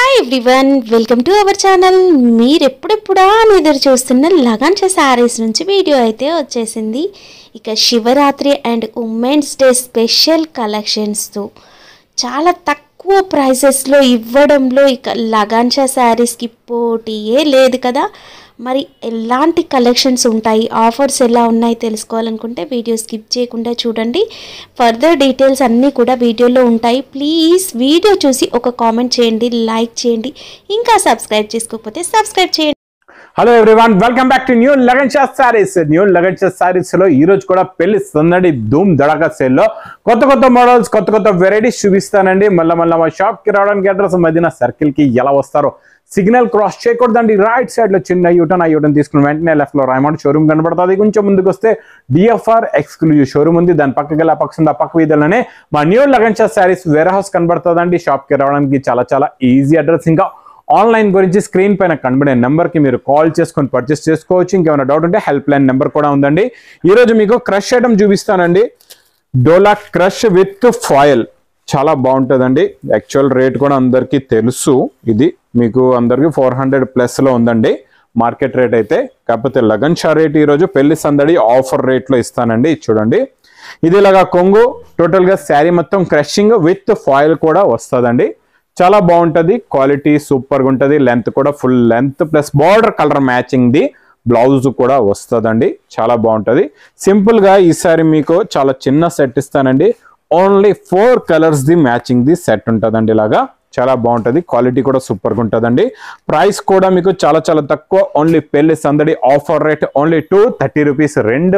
Hi everyone, welcome to our channel. మీరు ఎప్పుడెప్పుడా అని ఎదురు చూస్తున్న లగన్షా శారీస్ నుంచి వీడియో అయితే వచ్చేసింది. ఇక Shivaratri and women's day special కలెక్షన్స్తో చాలా తక్కువ ప్రైసెస్లో ఇవ్వడంలో ఇక లగన్షా శారీస్కి పోటీయే లేదు కదా. మరి ఎలాంటి కలెక్షన్స్ ఉంటాయి, ఆఫర్స్ ఎలా ఉన్నాయి తెలుసుకోవాలనుకుంటే వీడియో స్కిప్ చేయకుండా చూడండి. ఫర్దర్ డీటెయిల్స్ అన్నీ కూడా వీడియోలో ఉంటాయి. ప్లీజ్ వీడియో చూసి ఒక కామెంట్ చేయండి, లైక్ చేయండి, ఇంకా సబ్స్క్రైబ్ చేసుకోకపోతే సబ్స్క్రైబ్ చేయండి. Hello everyone, welcome back to new Lagansha sarees. New Lagansha sarees లో ఈ రోజు కూడా పెళ్లి సందడి ధూమ్ దడక సేల్ లో కొత్త మోడల్స్, కొత్త వెరైటీస్ చూపిస్తానండి. మళ్ళీ మా షాప్ కి రావడానికి అడ్రస్ మధ్యన సర్కిల్ కి ఎలా వస్తారో సిగ్నల్ క్రాస్ చేయకూడదండి. రైట్ సైడ్ లో చిన్న యూటర్న్ తీసుకున్న వెంటనే లెఫ్ట్ లో రైమండ్ షోరూమ్ కనబడుతుంది. కొంచెం ముందుకు వస్తే డిఎఫ్ఆర్ ఎక్స్క్లూజివ్ షోరూమ్ ఉంది. దాని పక్కకి ఆ పక్క వీధిలోనే మా new Lagansha sarees warehouse కనబడుతుందండి. షాప్ కి రావడానికి చాలా ఈజీ అడ్రస్. ఇంకా ఆన్లైన్ గురించి స్క్రీన్ పైన కనబడే నెంబర్ కి మీరు కాల్ చేసుకొని పర్చేస్ చేసుకోవచ్చు. ఇంకేమైనా డౌట్ ఉంటే హెల్ప్ లైన్ నెంబర్ కూడా ఉందండి. ఈ రోజు మీకు క్రష్ ఐటమ్ చూపిస్తానండి. డోలా క్రష్ విత్ ఫాయిల్ చాలా బాగుంటుందండి. యాక్చువల్ రేట్ కూడా అందరికీ తెలుసు. ఇది మీకు అందరికి 400+ లో ఉందండి మార్కెట్ రేట్ అయితే. కాకపోతే లగన్షా రేట్ ఈ రోజు పెళ్లి సందడి ఆఫర్ రేట్ లో ఇస్తానండి. చూడండి, ఇది ఇలాగా కొంగు టోటల్ గా శారీ మొత్తం క్రషింగ్ విత్ ఫాయిల్ కూడా వస్తుందండి. చాలా బాగుంటది, క్వాలిటీ సూపర్ గా ఉంటది. లెంత్ కూడా full length plus border colour matching ది బ్లౌజ్ కూడా వస్తుందండి. చాలా బాగుంటది. సింపుల్ గా ఈసారి మీకు చాలా చిన్న సెట్ ఇస్తానండి. ఓన్లీ 4 కలర్స్ ది మ్యాచింగ్ ది సెట్ ఉంటుందండి. ఇలాగా చాలా బాగుంటది, క్వాలిటీ కూడా సూపర్ గా ఉంటుందండి. ప్రైస్ కూడా మీకు చాలా తక్కువ. Only Pelli Sandadi offer rate only 230 rupees,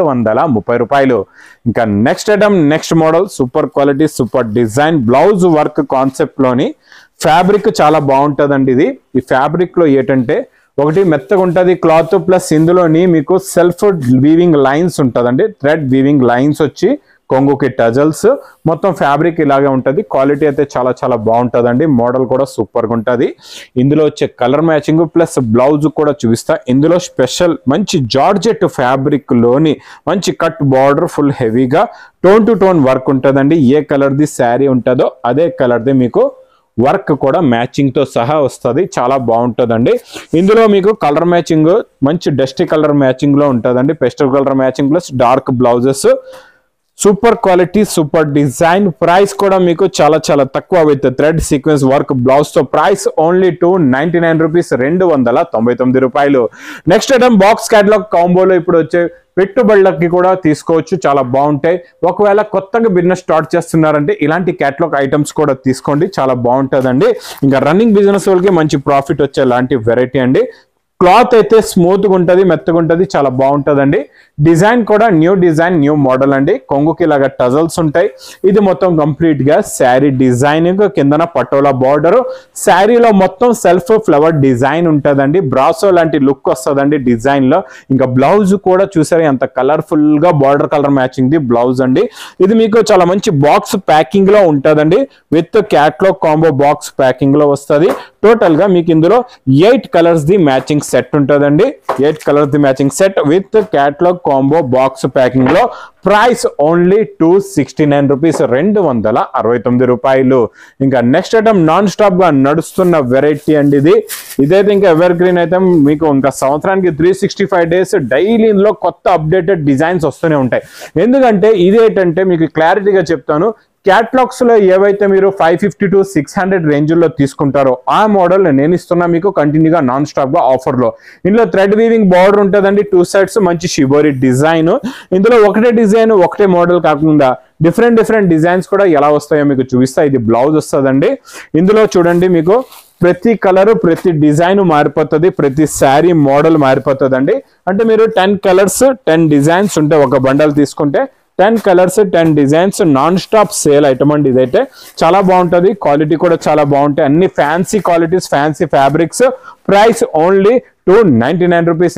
230 రూపాయలు. ఇంకా next item, next model, super quality super design blouse work concept లోని ఫ్యాబ్రిక్ చాలా బాగుంటుందండి. ఈ ఫ్యాబ్రిక్ లో ఏంటంటే ఒకటి మెత్తగా ఉంటుంది క్లాత్, ప్లస్ ఇందులోని మీకు సెల్ఫ్ వీవింగ్ లైన్స్ ఉంటుందండి. థ్రెడ్ వీవింగ్ లైన్స్ వచ్చి కొంగుకి టజల్స్, మొత్తం ఫ్యాబ్రిక్ ఇలాగే ఉంటుంది. క్వాలిటీ అయితే చాలా బాగుంటుందండి. మోడల్ కూడా సూపర్ గా ఉంటుంది. ఇందులో వచ్చే కలర్ మ్యాచింగ్ ప్లస్ బ్లౌజ్ కూడా చూపిస్తా. ఇందులో స్పెషల్ మంచి జార్జెట్ ఫ్యాబ్రిక్ లోని మంచి కట్ బార్డర్ ఫుల్ హెవీగా టోన్ టు టోన్ వర్క్ ఉంటుందండి. ఏ కలర్ ది శారీ ఉంటుందో అదే కలర్ ది మీకు వర్క్ కూడా మ్యాచింగ్ తో సహా వస్తుంది. చాలా బాగుంటుందండి. ఇందులో మీకు కలర్ మ్యాచింగ్ మంచి డస్టీ కలర్ మ్యాచింగ్ లో ఉంటుందండి. Pastel colour matching plus dark blouses, super quality super design. Price కూడా మీకు చాలా తక్కువ with thread sequence work blouse తో. ప్రైస్ ఓన్లీ 299 రూపీస్, 299 రూపాయలు. నెక్స్ట్ ఐటమ్ బాక్స్ క్యాటలాగ్ కాంబోలో ఇప్పుడు వచ్చే పెట్టుబడులకి కూడా తీసుకోవచ్చు, చాలా బాగుంటాయి. ఒకవేళ కొత్తగా బిజినెస్ స్టార్ట్ చేస్తున్నారంటే ఇలాంటి క్యాటలాగ్ ఐటమ్స్ కూడా తీసుకోండి, చాలా బాగుంటుందండి. ఇంకా రన్నింగ్ బిజినెస్ వాళ్ళకి మంచి ప్రాఫిట్ వచ్చే లాంటి వెరైటీ అండి. క్లాత్ అయితే స్మూత్ గా ఉంటుంది, మెత్తగా ఉంటుంది, చాలా బాగుంటుందండి. డిజైన్ కూడా న్యూ డిజైన్ న్యూ మోడల్ అండి. కొంగుకి ఇలాగా టజల్స్ ఉంటాయి. ఇది మొత్తం కంప్లీట్ గా శారీ డిజైనింగ్, కిందన పటోలా బార్డర్, శారీలో మొత్తం సెల్ఫ్ ఫ్లవర్ డిజైన్ ఉంటుందండి. బ్రాసో లాంటి లుక్ వస్తుందండి డిజైన్ లో. ఇంకా బ్లౌజ్ కూడా చూసారు ఎంత కలర్ఫుల్ గా బార్డర్ కలర్ మ్యాచింగ్ ది బ్లౌజ్ అండి. ఇది మీకు చాలా మంచి బాక్స్ ప్యాకింగ్ లో ఉంటుందండి. With catalogue combo box packing లో వస్తుంది. టోటల్ గా మీకు ఇందులో 8 కలర్స్ ది మ్యాచింగ్ సెట్ ఉంటుందండి. 8 కలర్స్ ది matching set with catalogue combo box packing లో. ప్రైస్ ఓన్లీ 269 రూపీస్, 269 రూపాయలు. ఇంకా నెక్స్ట్ ఐటమ్ నాన్ స్టాప్ గా నడుస్తున్న వెరైటీ అండి. ఇదైతే ఇంకా ఎవర్ గ్రీన్ అయితే మీకు ఇంకా సంవత్సరానికి 365 డేస్ డైలీ ఇందులో కొత్త అప్డేటెడ్ డిజైన్స్ వస్తూనే ఉంటాయి. ఎందుకంటే ఇదేంటంటే మీకు క్లారిటీగా చెప్తాను. క్యాటలాగ్స్ లో ఏవైతే మీరు 550 to 600 రేంజ్ లో తీసుకుంటారో ఆ మోడల్ నేను ఇస్తున్నా మీకు కంటిన్యూగా నాన్ స్టాప్ గా ఆఫర్ లో. ఇందులో థ్రెడ్ వీవింగ్ బార్డర్ ఉంటుందండి, 2 సైడ్స్ మంచి షిబోరి డిజైన్. ఇందులో ఒకటే డిజైన్ ఒకటే మోడల్ కాకుండా డిఫరెంట్ డిజైన్స్ కూడా ఎలా వస్తాయో మీకు చూపిస్తా. ఇది బ్లౌజ్ వస్తుందండి. ఇందులో చూడండి మీకు ప్రతి కలర్ ప్రతి డిజైన్ మారిపోతుంది, ప్రతి శారీ మోడల్ మారిపోతుందండి. అంటే మీరు 10 కలర్స్ 10 డిజైన్స్ ఉంటే ఒక బండల్ తీసుకుంటే 10 colours 10 designs non stop sale item అండి. ఇదైతే చాలా బాగుంటుంది, క్వాలిటీ కూడా చాలా బాగుంటాయి. అన్ని fancy qualities, fancy fabrics. Price only 299 rupees,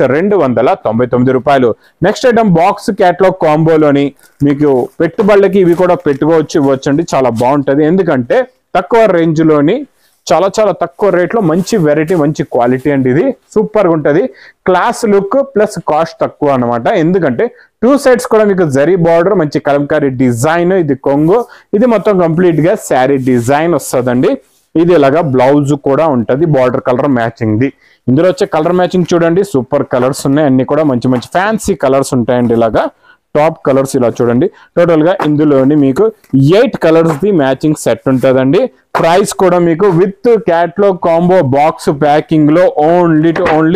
299 రూపాయలు. నెక్స్ట్ ఐటమ్ బాక్స్ క్యాటలాగ్ కాంబోలోని మీకు పెట్టుబడులకి ఇవి కూడా ఇవ్వచ్చండి. చాలా బాగుంటుంది. ఎందుకంటే తక్కువ రేంజ్ లోని చాలా తక్కువ రేట్ లో మంచి వెరైటీ, మంచి క్వాలిటీ అండి. ఇది సూపర్ గా ఉంటది. క్లాస్ లుక్ ప్లస్ కాస్ట్ తక్కువ అనమాట. ఎందుకంటే 2 సైడ్స్ కూడా మీకు జరీ బార్డర్, మంచి కలంకారీ డిజైన్. ఇది కొంగు, ఇది మొత్తం కంప్లీట్ గా శారీ డిజైన్ వస్తుందండి. ఇది ఇలాగా బ్లౌజ్ కూడా ఉంటది బార్డర్ కలర్ మ్యాచింగ్ ది. ఇందులో వచ్చే కలర్ మ్యాచింగ్ చూడండి సూపర్ కలర్స్ ఉన్నాయి, అన్ని కూడా మంచి మంచి ఫ్యాన్సీ కలర్స్ ఉంటాయండి. ఇలాగా టాప్ కలర్స్ ఇలా చూడండి. టోటల్ గా ఇందులోని మీకు 8 కలర్స్ ది మ్యాచింగ్ సెట్ ఉంటుందండి. ప్రైస్ కూడా మీకు with catalogue combo box packing లో ఓన్లీ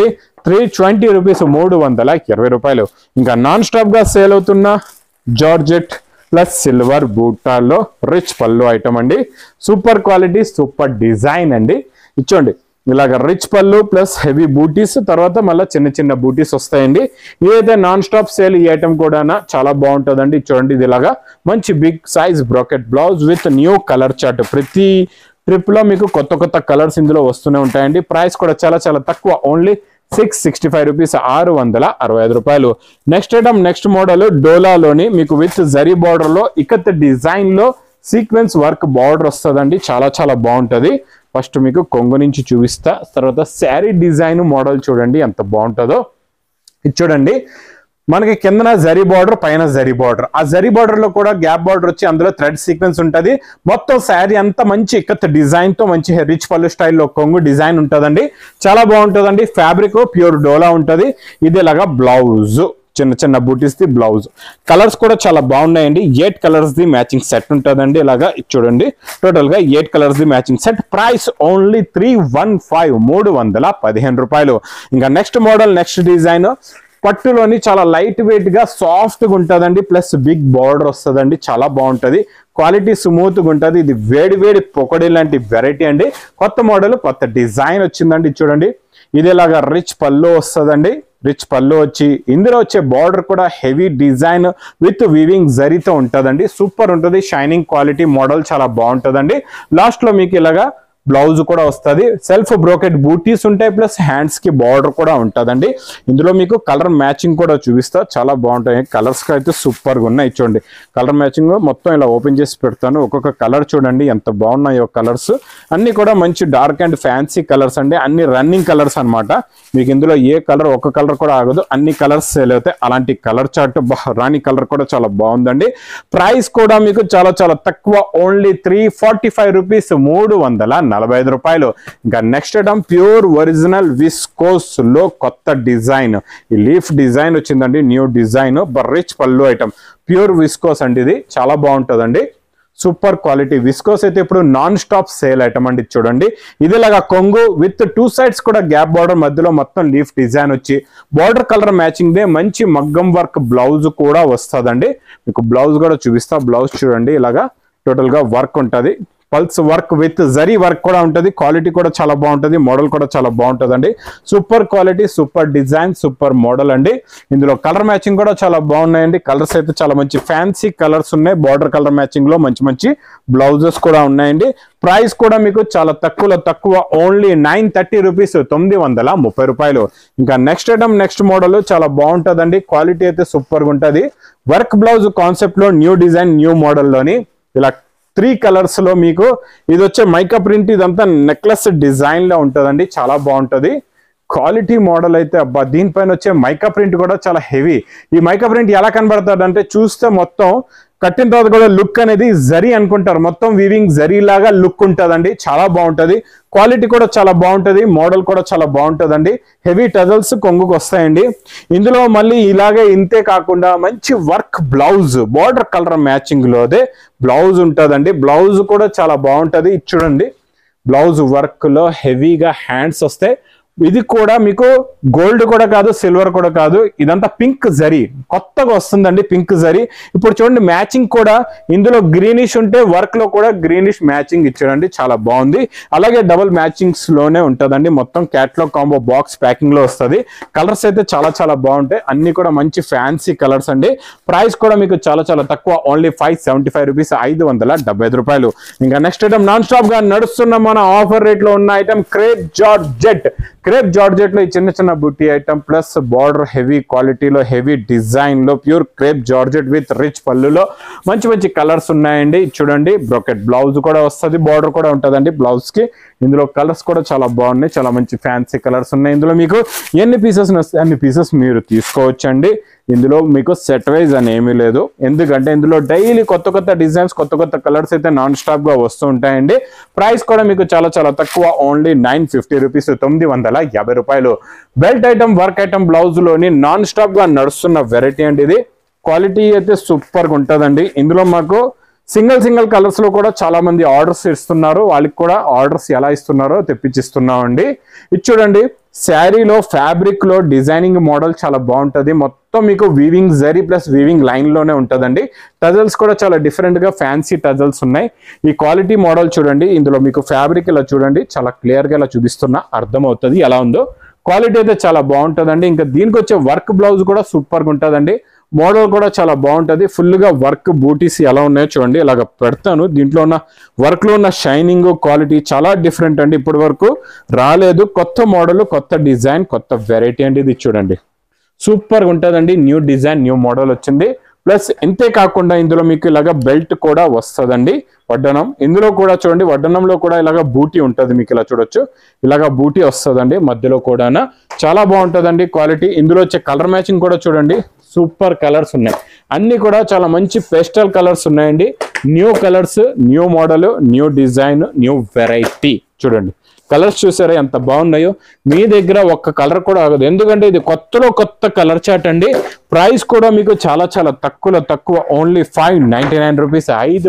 320 రూపీస్, 320 రూపాయలు. ఇంకా నాన్ స్టాప్ గా సేల్ అవుతున్న జార్జెట్ ప్లస్ సిల్వర్ బూటాల్లో రిచ్ పళ్ళు ఐటమ్ అండి. సూపర్ క్వాలిటీ సూపర్ డిజైన్ అండి. ఇచ్చోండి ఇలాగ రిచ్ పళ్ళు ప్లస్ హెవీ బూటీస్, తర్వాత మళ్ళీ చిన్న చిన్న బూటీస్ వస్తాయండి. ఇదైతే నాన్ స్టాప్ సేల్. ఈ ఐటమ్ కూడా చాలా బాగుంటుందండి. చూడండి ఇది ఇలాగా మంచి big size bracket blouse with new colour chart. ప్రతి ట్రిప్ లో మీకు కొత్త కొత్త కలర్స్ ఇందులో వస్తూనే ఉంటాయండి. ప్రైస్ కూడా చాలా చాలా తక్కువ, ఓన్లీ 665 రూపీస్, 665 రూపాయలు. నెక్స్ట్ ఐటమ్ నెక్స్ట్ మోడల్ డోలాలోని మీకు విత్ జరీ బార్డర్ లో ఇకత్ డిజైన్ లో సీక్వెన్స్ వర్క్ బార్డర్ వస్తుందండి. చాలా చాలా బాగుంటది. ఫస్ట్ మీకు కొంగు నుంచి చూపిస్తా, తర్వాత శారీ డిజైన్ మోడల్ చూడండి ఎంత బాగుంటుందో. ఇది చూడండి మనకి కిందన జరీ బార్డర్, పైన జరీ బార్డర్. ఆ జరీ బార్డర్ లో కూడా గ్యాప్ బార్డర్ వచ్చి అందులో థ్రెడ్ సీక్వెన్స్ ఉంటది. మొత్తం శారీ అంతా మంచి ఇక్కత్ డిజైన్ తో మంచి రిచ్ పళ్ళు స్టైల్లో కొంగు డిజైన్ ఉంటుందండి. చాలా బాగుంటుందండి. ఫ్యాబ్రిక్ ప్యూర్ డోలా ఉంటది. ఇది ఇలాగా బ్లౌజ్, చిన్న చిన్న బూటీస్ ది బ్లౌజ్. కలర్స్ కూడా చాలా బాగున్నాయండి. 8 కలర్స్ ది మ్యాచింగ్ సెట్ ఉంటుందండి. ఇలాగా చూడండి టోటల్ గా 8 కలర్స్ ది మ్యాచింగ్ సెట్. ప్రైస్ ఓన్లీ 315, 315 రూపాయలు. ఇంకా నెక్స్ట్ మోడల్ నెక్స్ట్ డిజైన్ పట్టులోని చాలా లైట్ వెయిట్ గా సాఫ్ట్ గా ఉంటుందండి. ప్లస్ బిగ్ బార్డర్ వస్తుందండి. చాలా బాగుంటది. క్వాలిటీ స్మూత్ గా ఉంటది. ఇది వేడి వేడి పొకడి లాంటి వెరైటీ అండి. కొత్త మోడల్ కొత్త డిజైన్ వచ్చిందండి. చూడండి ఇది ఇలాగా రిచ్ పళ్ళు వస్తుందండి. రిచ్ పళ్ళు వచ్చి ఇందులో వచ్చే బార్డర్ కూడా హెవీ డిజైన్ విత్ వీవింగ్ జరీతో ఉంటుందండి. సూపర్ ఉంటుంది. షైనింగ్ క్వాలిటీ మోడల్ చాలా బాగుంటుందండి. లాస్ట్ లో మీకు ఇలాగా బ్లౌజ్ కూడా వస్తుంది. సెల్ఫ్ బ్రోకెట్ బూటీస్ ఉంటాయి, ప్లస్ హ్యాండ్స్ కి బార్డర్ కూడా ఉంటుందండి. ఇందులో మీకు కలర్ మ్యాచింగ్ కూడా చూపిస్తా, చాలా బాగుంటాయి. కలర్స్ అయితే సూపర్ గా ఉన్నాయి. చూడండి కలర్ మ్యాచింగ్ మొత్తం ఇలా ఓపెన్ చేసి పెడతాను. ఒక్కొక్క కలర్ చూడండి ఎంత బాగున్నాయో కలర్స్. అన్ని కూడా మంచి డార్క్ అండ్ ఫ్యాన్సీ కలర్స్ అండి. అన్ని రన్నింగ్ కలర్స్ అన్నమాట. మీకు ఇందులో ఏ కలర్ ఒక కలర్ కూడా ఆగదు, అన్ని కలర్స్ సేల్ అవుతాయి. అలాంటి కలర్ చార్ట్ రాణి కలర్ కూడా చాలా బాగుందండి. ప్రైస్ కూడా మీకు చాలా చాలా తక్కువ, ఓన్లీ 345 రూపీస్, 345 రూపాయలు. ఇంకా next item pure original viscose లో కొత్త డిజైన్. ఈ లీఫ్ డిజైన్ వచ్చిందండి, న్యూ డిజైన్. రిచ్ పళ్ళు ఐటమ్ ప్యూర్ విస్కోస్ అండి. ఇది చాలా బాగుంటుందండి. సూపర్ క్వాలిటీ విస్కోస్ అయితే ఇప్పుడు నాన్ స్టాప్ సేల్ ఐటమ్ అండి. చూడండి ఇది ఇలాగా కొంగు విత్ 2 సైడ్స్ కూడా గ్యాప్ బార్డర్, మధ్యలో మొత్తం లీఫ్ డిజైన్ వచ్చి బార్డర్ కలర్ మ్యాచింగ్ దే మంచి మగ్గం వర్క్ బ్లౌజ్ కూడా వస్తుందండి. మీకు బ్లౌజ్ కూడా చూపిస్తా. బ్లౌజ్ చూడండి ఇలాగా టోటల్ గా వర్క్ ఉంటుంది. పల్స్ వర్క్ విత్ జరీ వర్క్ కూడా ఉంటుంది. క్వాలిటీ కూడా చాలా బాగుంటుంది. మోడల్ కూడా చాలా బాగుంటుందండి. Super quality super design super model అండి. ఇందులో కలర్ మ్యాచింగ్ కూడా చాలా బాగున్నాయండి. కలర్స్ అయితే చాలా మంచి ఫ్యాన్సీ కలర్స్ ఉన్నాయి. బార్డర్ కలర్ మ్యాచింగ్ లో మంచి మంచి బ్లౌజెస్ కూడా ఉన్నాయండి. ప్రైస్ కూడా మీకు చాలా తక్కువలో తక్కువ, ఓన్లీ 930 రూపీస్, 930 రూపాయలు. ఇంకా నెక్స్ట్ ఐటమ్ నెక్స్ట్ మోడల్ చాలా బాగుంటుందండి. క్వాలిటీ అయితే సూపర్ గా ఉంటుంది. వర్క్ బ్లౌజ్ కాన్సెప్ట్ లో న్యూ డిజైన్ న్యూ మోడల్ లోని ఇలా 3 కలర్స్ లో మీకు ఇది వచ్చే మైకా ప్రింట్. ఇదంతా నెక్లెస్ డిజైన్ లో ఉంటుందండి. చాలా బాగుంటది. క్వాలిటీ మోడల్ అయితే అబ్బా. దీనిపైన వచ్చే మైకా ప్రింట్ కూడా చాలా హెవీ. ఈ మైకా ప్రింట్ ఎలా కనబడుతుంది అంటే చూస్తే మొత్తం కట్టిన తర్వాత కూడా లుక్ అనేది జరీ అనుకుంటారు. మొత్తం వీవింగ్ జరీ లాగా లుక్ ఉంటుందండి. చాలా బాగుంటది. క్వాలిటీ కూడా చాలా బాగుంటది. మోడల్ కూడా చాలా బాగుంటుందండి. హెవీ టజల్స్ కొంగుకు వస్తాయండి. ఇందులో మళ్ళీ ఇలాగే ఇంతే కాకుండా మంచి work blouse border colour matching లోదే బ్లౌజ్ ఉంటుందండి. బ్లౌజ్ కూడా చాలా బాగుంటది. చూడండి బ్లౌజ్ వర్క్ లో హెవీగా హ్యాండ్స్ వస్తాయి. ఇది కూడా మీకు గోల్డ్ కూడా కాదు, సిల్వర్ కూడా కాదు. ఇదంతా పింక్ జరీ కొత్తగా వస్తుందండి. పింక్ జరీ ఇప్పుడు చూడండి మ్యాచింగ్ కూడా ఇందులో గ్రీనిష్ ఉంటే వర్క్ లో కూడా గ్రీనిష్ మ్యాచింగ్ ఇచ్చాడండి. చాలా బాగుంది. అలాగే డబుల్ మ్యాచింగ్స్ లోనే ఉంటుందండి. మొత్తం క్యాట్లాగ్ కాంబో బాక్స్ ప్యాకింగ్ లో వస్తుంది. కలర్స్ అయితే చాలా చాలా బాగుంటాయి. అన్ని కూడా మంచి ఫ్యాన్సీ కలర్స్ అండి. ప్రైస్ కూడా మీకు చాలా చాలా తక్కువ, ఓన్లీ 575 రూపీస్, 575 రూపాయలు. ఇంకా నెక్స్ట్ ఐటమ్ నాన్ స్టాప్ గా నడుస్తున్న మన ఆఫర్ రేట్ లో ఉన్న item crepe georgette. Crepe georgette లో ఈ చిన్న చిన్న బుట్టి ఐటమ్ ప్లస్ బార్డర్ హెవీ క్వాలిటీలో హెవీ డిజైన్ లో pure crepe georgette with rich పళ్ళులో మంచి మంచి కలర్స్ ఉన్నాయండి. చూడండి బ్రోకెట్ బ్లౌజ్ కూడా వస్తుంది. బార్డర్ కూడా ఉంటుందండి బ్లౌజ్ కి. ఇందులో కలర్స్ కూడా చాలా బాగున్నాయి. చాలా మంచి ఫ్యాన్సీ కలర్స్ ఉన్నాయి. ఇందులో మీకు ఎన్ని పీసెస్ వస్తాయి అన్ని పీసెస్ మీరు తీసుకోవచ్చండి. ఇందులో మీకు సెట్ వైజ్ అని ఏమీ లేదు, ఎందుకంటే ఇందులో డైలీ కొత్త కొత్త డిజైన్స్ కొత్త కొత్త కలర్స్ అయితే నాన్ స్టాప్ గా వస్తూ ఉంటాయండి. ప్రైస్ కూడా మీకు చాలా చాలా తక్కువ, ఓన్లీ 950 రూపీస్, 950 రూపాయలు. Belt item work item blouse లోని నాన్ స్టాప్ గా నడుస్తున్న వెరైటీ అండి ఇది. క్వాలిటీ అయితే సూపర్ గా ఉంటుందండి. ఇందులో మాకు సింగిల్ కలర్స్ లో కూడా చాలా మంది ఆర్డర్స్ ఇస్తున్నారు, వాళ్ళకి కూడా ఆర్డర్స్ ఎలా ఇస్తున్నారో తెప్పించిస్తున్నామండి. ఇది చూడండి, శారీలో ఫ్యాబ్రిక్ లో డిజైనింగ్ మోడల్ చాలా బాగుంటది. మొత్తం మీకు వీవింగ్ జరీ ప్లస్ వీవింగ్ లైన్ లోనే ఉంటదండి. టజల్స్ కూడా చాలా డిఫరెంట్ గా ఫ్యాన్సీ టజల్స్ ఉన్నాయి. ఈ క్వాలిటీ మోడల్ చూడండి, ఇందులో మీకు ఫ్యాబ్రిక్ ఇలా చూడండి, చాలా క్లియర్ గా ఇలా చూపిస్తున్నా అర్థం అవుతుంది ఎలా ఉందో. క్వాలిటీ అయితే చాలా బాగుంటదండి. ఇంకా దీనికి వచ్చే వర్క్ బ్లౌజ్ కూడా సూపర్ గా ఉంటదండి. మోడల్ కూడా చాలా బాగుంటది. ఫుల్ గా వర్క్ బూటీస్ ఎలా ఉన్నాయో చూడండి, ఇలాగ పెడతాను. దీంట్లో ఉన్న వర్క్ లో ఉన్న షైనింగ్ క్వాలిటీ చాలా డిఫరెంట్ అండి, ఇప్పటి వరకు రాలేదు. కొత్త మోడల్, కొత్త డిజైన్, కొత్త వెరైటీ అండి ఇది చూడండి, సూపర్ గా ఉంటదండి. న్యూ డిజైన్, న్యూ మోడల్ వచ్చింది. ప్లస్ ఇంతే కాకుండా ఇందులో మీకు ఇలాగ బెల్ట్ కూడా వస్తుందండి, వడ్డనం. ఇందులో కూడా చూడండి, వడ్డనంలో కూడా ఇలాగ బూటీ ఉంటుంది, మీకు ఇలా చూడొచ్చు, ఇలాగ బూటీ వస్తుందండి మధ్యలో కూడా. చాలా బాగుంటుందండి క్వాలిటీ. ఇందులో వచ్చే కలర్ మ్యాచింగ్ కూడా చూడండి, సూపర్ కలర్స్ ఉన్నాయి. అన్ని కూడా చాలా మంచి పేస్టల్ కలర్స్ ఉన్నాయండి. New colours, new model, new design, new variety. చూడండి కలర్స్ చూసారా ఎంత బాగున్నాయో. మీ దగ్గర ఒక్క కలర్ కూడా ఆగదు, ఎందుకంటే ఇది కొత్తలో కొత్త కలర్ చాట్ అండి. ప్రైస్ కూడా మీకు చాలా చాలా తక్కువ, ఓన్లీ 599 రూపీస్,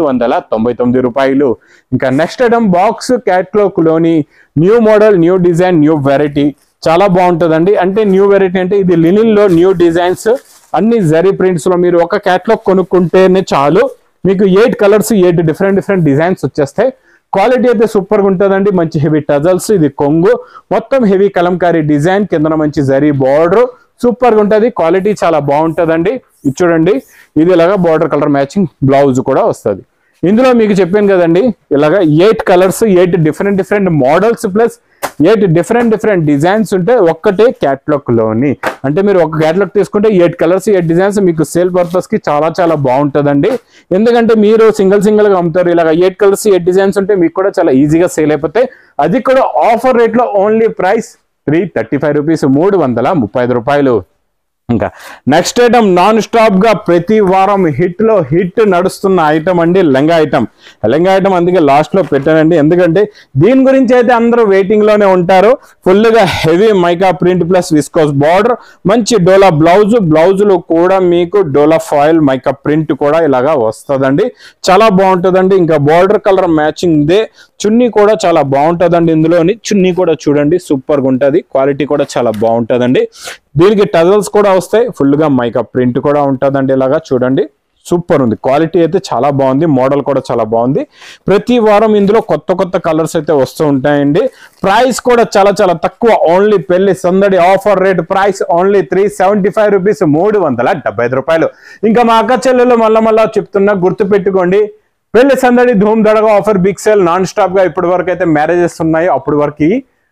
599 రూపాయలు. ఇంకా నెక్స్ట్ ఐటమ్ బాక్స్ క్యాట్లాగ్ లోని new model, new design, new variety చాలా బాగుంటుందండి. అంటే న్యూ వెరైటీ అంటే ఇది లినిన్ లో న్యూ డిజైన్స్, అన్ని జరీ ప్రింట్స్ లో. మీరు ఒక క్యాట్లాగ్ కొనుక్కుంటేనే చాలు, మీకు 8 కలర్స్, 8 డిఫరెంట్ డిజైన్స్ వచ్చేస్తాయి. క్వాలిటీ అయితే సూపర్ గా ఉంటుందండి. మంచి హెవీ టజల్స్, ఇది కొంగు, మొత్తం హెవీ కలంకారీ డిజైన్, కింద మంచి జరీ బార్డర్, సూపర్ గా ఉంటుంది. క్వాలిటీ చాలా బాగుంటుందండి. ఇది చూడండి, ఇది ఇలాగా బార్డర్ కలర్ మ్యాచింగ్ బ్లౌజ్ కూడా వస్తుంది. ఇందులో మీకు చెప్పాను కదండి, ఇలాగా 8 colours, 8 different models plus 8 different designs ఉంటే ఒక్కటే క్యాట్లాగ్ లోని. అంటే మీరు ఒక క్యాట్లాగ్ తీసుకుంటే 8 కలర్స్, 8 డిజైన్స్ మీకు సేల్ పర్పస్ కి చాలా బాగుంటుందండి. ఎందుకంటే మీరు సింగిల్ గా అమ్ముతారు, ఇలాగ 8 కలర్స్, 8 డిజైన్స్ ఉంటే మీకు కూడా చాలా ఈజీగా సేల్ అయిపోతాయి. అది కూడా ఆఫర్ రేట్ లో, ఓన్లీ ప్రైస్ 335 రూపీస్, 335 రూపాయలు. ఇంకా నెక్స్ట్ ఐటమ్ నాన్ స్టాప్ గా ప్రతి వారం హిట్ నడుస్తున్న ఐటమ్ అండి, లెంగా ఐటమ్. అందుకే లాస్ట్ లో పెట్టానండి, ఎందుకంటే దీని గురించి అయితే అందరూ వెయిటింగ్ లోనే ఉంటారు. ఫుల్ గా heavy mica print plus viscose border, మంచి డోలా బ్లౌజ్ లో కూడా మీకు డోలా ఫాయిల్ మైకా ప్రింట్ కూడా ఇలాగా వస్తుందండి, చాలా బాగుంటుందండి. ఇంకా బార్డర్ కలర్ మ్యాచింగ్ దే. చున్నీ కూడా చాలా బాగుంటుందండి. ఇందులోని చున్నీ కూడా చూడండి సూపర్ గా ఉంటుంది, క్వాలిటీ కూడా చాలా బాగుంటుందండి. దీనికి టజల్స్ కూడా వస్తాయి, ఫుల్ గా మైకా ప్రింట్ కూడా ఉంటుందండి. ఇలాగా చూడండి, సూపర్ ఉంది. క్వాలిటీ అయితే చాలా బాగుంది, మోడల్ కూడా చాలా బాగుంది. ప్రతి వారం ఇందులో కొత్త కలర్స్ అయితే వస్తూ ఉంటాయండి. ప్రైస్ కూడా చాలా తక్కువ, only Pelli Sandadi offer rate price only 375 rupees, 375 రూపాయలు. ఇంకా మా అక్క చెల్లెలు మళ్ళా చెప్తున్నా, గుర్తు పెట్టుకోండి, పెళ్లి సందడి ధూమ్ దడగా offer big sale non stop గా ఇప్పటి వరకు అయితే మ్యారేజెస్ ఉన్నాయి. అప్పటి వరకు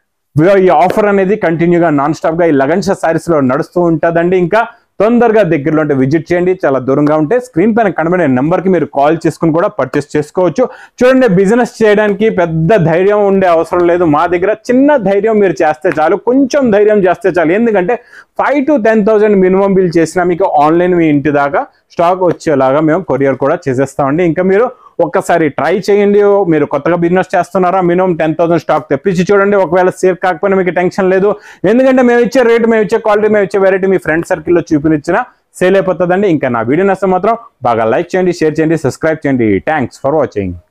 ఈ ఆఫర్ అనేది కంటిన్యూగా నాన్ స్టాప్ గా ఈ లగన్ షా సారీస్ లో నడుస్తూ ఉంటుందండి. ఇంకా తొందరగా దగ్గరలో ఉంటే విజిట్ చేయండి, చాలా దూరంగా ఉంటే స్క్రీన్ పైన కనబడే నెంబర్ కి మీరు కాల్ చేసుకుని కూడా పర్చేస్ చేసుకోవచ్చు. చూడండి, బిజినెస్ చేయడానికి పెద్ద ధైర్యం ఉండే అవసరం లేదు, మా దగ్గర చిన్న ధైర్యం మీరు చేస్తే చాలు, కొంచెం ధైర్యం చేస్తే చాలు. ఎందుకంటే 5,000 to 10,000 మినిమం బిల్ చేసినా మీకు ఆన్లైన్ మీ ఇంటి దాకా స్టాక్ వచ్చేలాగా మేము కొరియర్ కూడా చేసేస్తామండి. ఇంకా మీరు ఒక్కసారి ట్రై చేయండి. మీరు కొత్తగా బిజినెస్ చేస్తున్నారా, మినిమం 10,000 స్టాక్ తెప్పించి చూడండి. ఒకవేళ సేల్ కాకపోయినా మీకు టెన్షన్ లేదు, ఎందుకంటే మేము ఇచ్చే రేట్, మేము ఇచ్చే క్వాలిటీ, మేము ఇచ్చే వెరైటీ మీ ఫ్రెండ్ సర్కిల్లో చూపించిన సేల్ అయిపోతుందండి. ఇంకా నా వీడియో నచ్చితే మాత్రం బాగా లైక్ చేయండి, షేర్ చేయండి, సబ్స్క్రైబ్ చేయండి. Thanks for watching.